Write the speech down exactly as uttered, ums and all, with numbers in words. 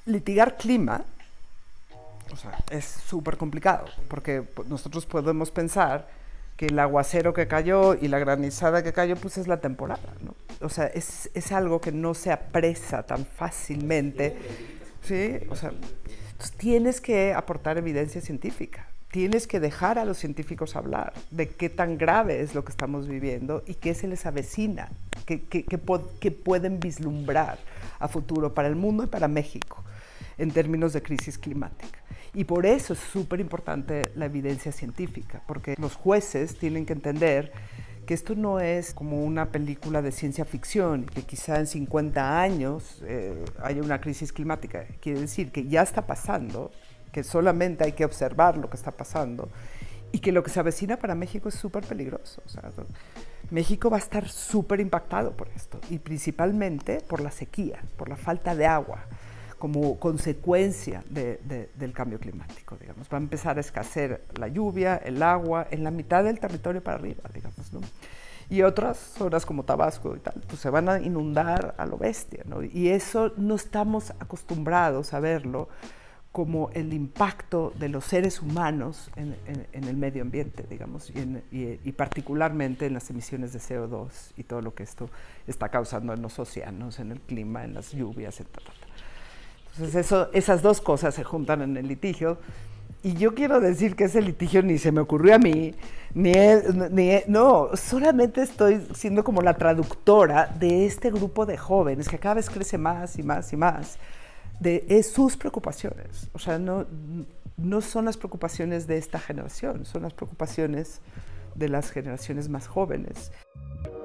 Litigar clima, o sea, es súper complicado, porque nosotros podemos pensar que el aguacero que cayó y la granizada que cayó, pues es la temporada, ¿no? O sea, es, es algo que no se apresa tan fácilmente, ¿sí? O sea, entonces tienes que aportar evidencia científica. Tienes que dejar a los científicos hablar de qué tan grave es lo que estamos viviendo y qué se les avecina, qué, qué, qué, qué pueden vislumbrar a futuro para el mundo y para México en términos de crisis climática. Y por eso es súper importante la evidencia científica, porque los jueces tienen que entender que esto no es como una película de ciencia ficción, que quizá en cincuenta años eh, haya una crisis climática. Quiere decir que ya está pasando, que solamente hay que observar lo que está pasando y que lo que se avecina para México es súper peligroso. O sea, México va a estar súper impactado por esto y principalmente por la sequía, por la falta de agua como consecuencia de, de, del cambio climático, digamos. Va a empezar a escasear la lluvia, el agua, en la mitad del territorio para arriba, digamos, ¿no? Y otras zonas como Tabasco y tal, pues se van a inundar a lo bestia, ¿no? Y eso no estamos acostumbrados a verlo como el impacto de los seres humanos en, en, en el medio ambiente, digamos, y, en, y, y particularmente en las emisiones de C O dos y todo lo que esto está causando en los océanos, en el clima, en las lluvias, etcétera. Entonces eso, esas dos cosas se juntan en el litigio y yo quiero decir que ese litigio ni se me ocurrió a mí, ni, es, ni es, no, solamente estoy siendo como la traductora de este grupo de jóvenes que cada vez crece más y más y más, de es sus preocupaciones. O sea, no, no son las preocupaciones de esta generación, son las preocupaciones de las generaciones más jóvenes.